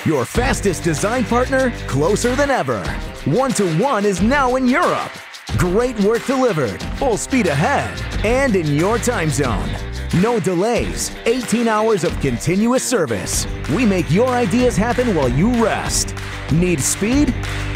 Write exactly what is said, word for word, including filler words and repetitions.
Your fastest design partner, closer than ever. One to One is now in Europe. Great work delivered, full speed ahead, and in your time zone. No delays, eighteen hours of continuous service. We make your ideas happen while you rest. Need speed?